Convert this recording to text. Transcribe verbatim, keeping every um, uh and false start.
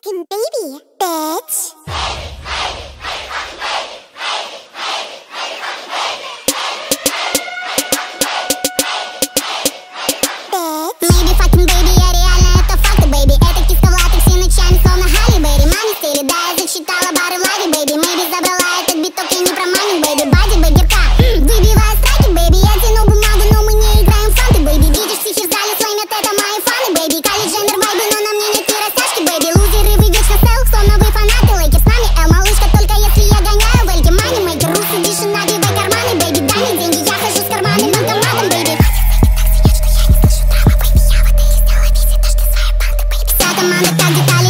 fucking baby, bitch. Maybe fucking baby, я реально это факты, baby. Это киска в латексе ночами, словно Халли Берри. Маме стили, да, я зачитала бары в лаге, baby. Maybe забрала этот биток, я не про мамин, baby. Бади, бэгерка, выбивая страйки, baby. Я тяну бумагу, но мы не играем в фанты, baby. Видишь, психи в зале слаймят, это мои фаны, baby. Кали Дженнер вайбы, но на мне нет ни растяжки, baby. Лузеры, вы вечно сел, словно вы фанаты. Лейки с нами, эл, малышка, только если я гоняю в эльке. Манимейкер, рус, сидишь и набивай карманы, baby. Дай мне деньги, я хожу с карманным банкоматом, baby. Команда как детали.